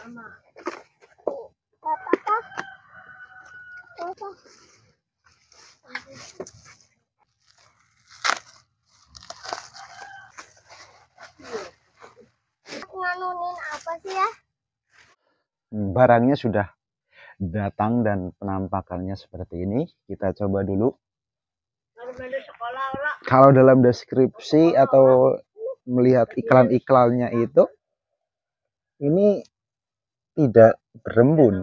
Nganunin apa sih ya? Barangnya sudah datang dan penampakannya seperti ini. Kita coba dulu. Kalau dalam deskripsi atau melihat iklan-iklannya itu, ini tidak berembun,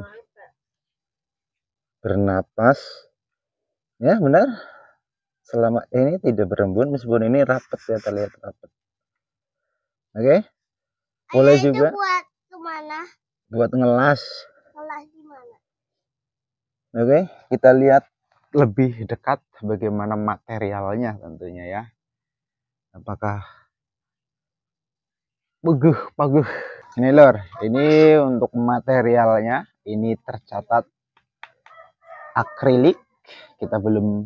bernapas, ya benar. Selama ini tidak berembun, meskipun ini rapat ya, terlihat rapat. Oke, boleh juga buat kemana? buat ngelas. Ngelas di mana? Oke, kita lihat lebih dekat bagaimana materialnya tentunya ya. Apakah bagus. Ini lor, ini untuk materialnya ini tercatat akrilik. Kita belum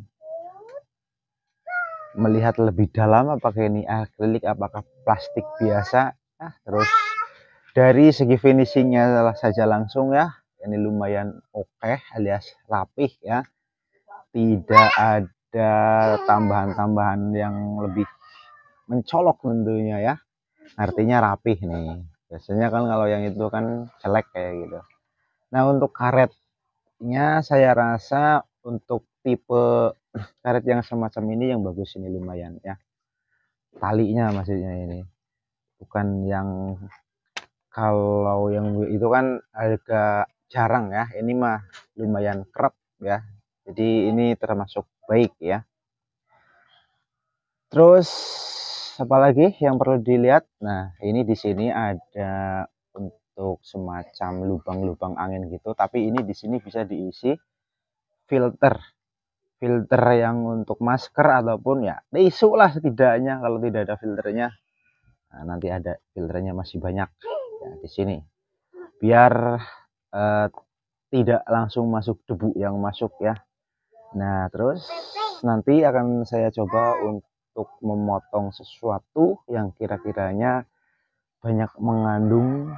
melihat lebih dalam apakah ini akrilik, apakah plastik biasa. Nah, terus dari segi finishingnya saja langsung ya, ini lumayan oke alias rapih ya. Tidak ada tambahan-tambahan yang lebih mencolok tentunya ya. Artinya rapih nih. Biasanya kan kalau yang itu kan jelek kayak gitu. Nah, untuk karetnya saya rasa untuk tipe karet yang semacam ini yang bagus, ini lumayan ya. Talinya maksudnya ini. Bukan yang kalau yang itu kan agak jarang ya. Ini mah lumayan kerap ya. Jadi ini termasuk baik ya. Terus apalagi yang perlu dilihat? Nah, ini di sini ada untuk semacam lubang-lubang angin gitu, tapi ini di sini bisa diisi filter yang untuk masker ataupun ya tisu lah setidaknya. Kalau tidak ada filternya, nah, nanti ada filternya masih banyak ya di sini, biar tidak langsung masuk debu yang masuk ya. Nah, terus nanti akan saya coba untuk memotong sesuatu yang kira-kiranya banyak mengandung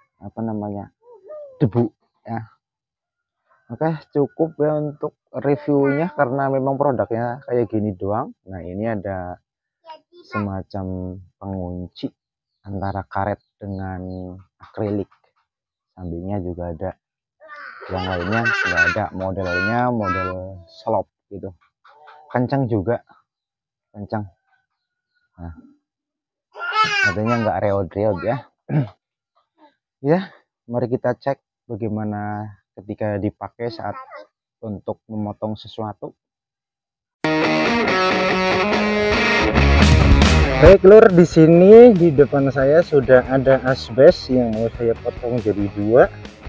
debu ya. Oke, cukup ya untuk reviewnya karena memang produknya kayak gini doang. Nah, ini ada semacam pengunci antara karet dengan akrilik. Sampingnya juga ada, yang lainnya nggak ada. Modelnya model slop gitu, kencang juga, kencang. Nah, artinya nggak reot-reot ya. Ya, mari kita cek bagaimana ketika dipakai saat untuk memotong sesuatu. Baik lur, di sini di depan saya sudah ada asbes yang mau saya potong jadi dua.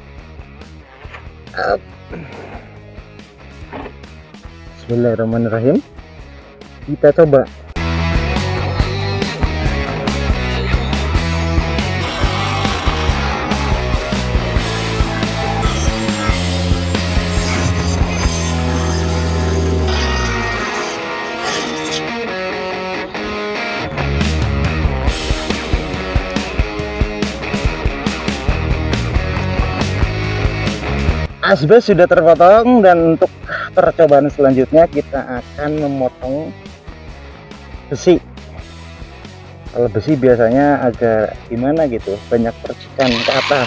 Bismillahirrahmanirrahim. Kita coba. Asbes sudah terpotong dan untuk percobaan selanjutnya kita akan memotong besi. Kalau besi biasanya agak gimana gitu, banyak percikan ke atas.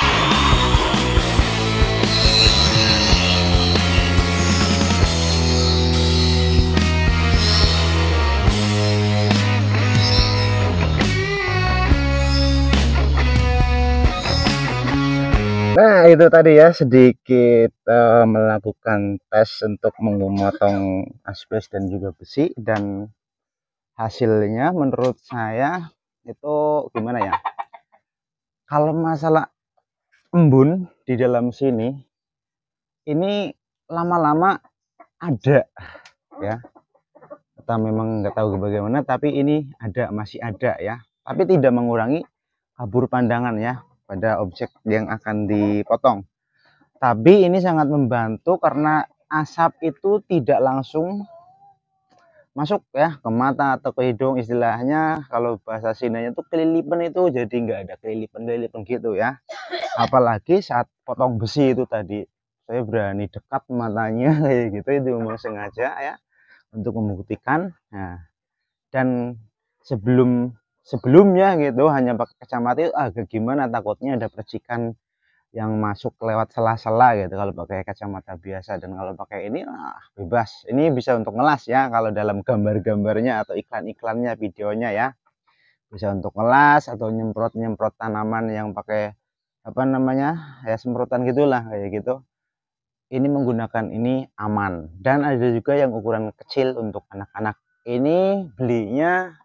Nah, itu tadi ya sedikit melakukan tes untuk memotong asbes dan juga besi, dan hasilnya menurut saya itu gimana ya, kalau masalah embun di dalam sini ini lama-lama ada ya, kita memang nggak tahu bagaimana, tapi ini ada, masih ada ya, tapi tidak mengurangi kabur pandangan ya pada objek yang akan dipotong. Tapi ini sangat membantu karena asap itu tidak langsung masuk ya ke mata atau ke hidung, istilahnya kalau bahasa Sundanya tuh kelilipan, itu jadi nggak ada kelilipan gitu ya. Apalagi saat potong besi itu tadi, saya berani dekat matanya kayak gitu, itu memang sengaja ya untuk membuktikan. Nah, dan sebelumnya gitu hanya pakai kacamata itu agak gimana, takutnya ada percikan yang masuk lewat sela-sela gitu kalau pakai kacamata biasa. Dan kalau pakai ini bebas, ini bisa untuk ngelas ya kalau dalam gambar-gambarnya atau iklan-iklannya, videonya ya, bisa untuk ngelas atau nyemprot tanaman yang pakai apa namanya ya, semprotan gitulah kayak gitu. Ini menggunakan ini aman. Dan ada juga yang ukuran kecil untuk anak-anak, ini belinya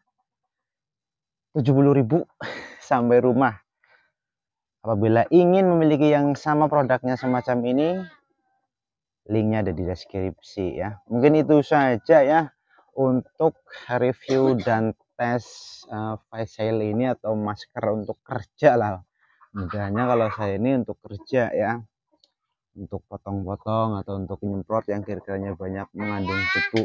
70.000 sampai rumah. Apabila ingin memiliki yang sama produknya semacam ini, linknya ada di deskripsi ya. Mungkin itu saja ya untuk review dan tes face shield ini atau masker untuk kerja lah. Mudahnya kalau saya ini untuk kerja ya, untuk potong-potong atau untuk nyemprot yang kira-kiranya banyak mengandung debu.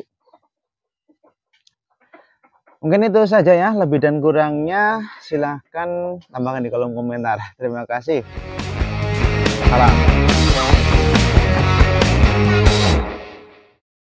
Mungkin itu saja ya, lebih dan kurangnya silahkan tambahkan di kolom komentar. Terima kasih. Salam.